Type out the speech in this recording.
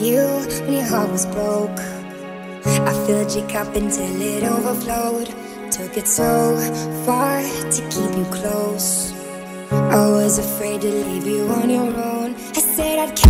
you when your heart was broke. I filled your cup until it overflowed. Took it so far to keep you close. I was afraid to leave you on your own. I said I'd